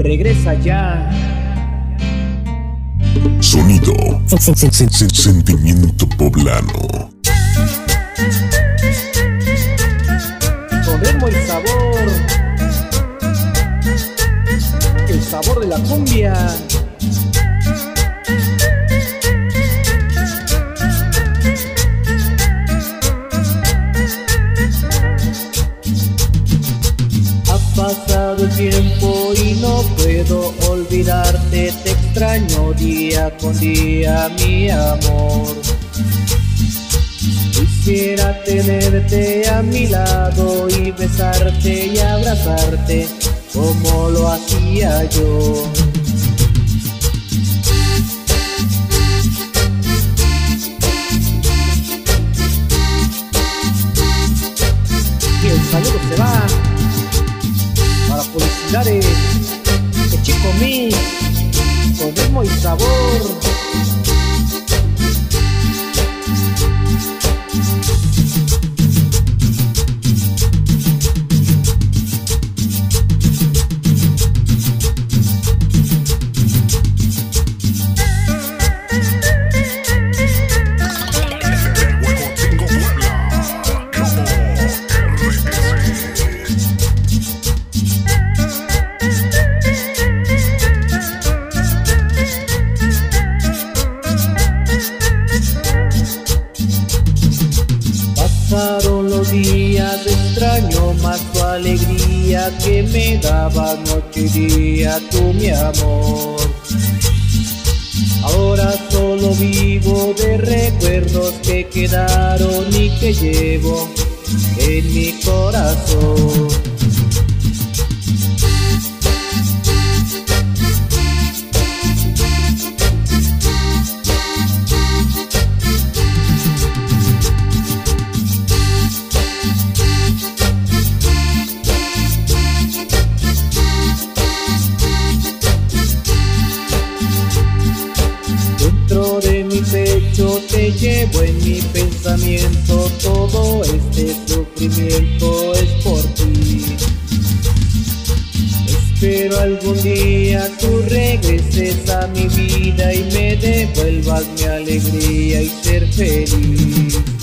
regresa ya. Sonido, sentimiento poblano. Con ritmo y sabor, el sabor de la cumbia. Pasado el tiempo y no puedo olvidarte, te extraño día con día, mi amor. Quisiera tenerte a mi lado y besarte y abrazarte como lo hacía yo. Y el saludo se va para publicidades de Chico Mix, con ritmo y sabor. Pasaron los días, extraño más tu alegría que me daba noche y día, tú mi amor. Ahora solo vivo de recuerdos que quedaron y que llevo en mi corazón. Dentro de mi pecho te llevo en mi pensamiento, todo este sufrimiento es por ti. Espero algún día tú regreses a mi vida y me devuelvas mi alegría y ser feliz.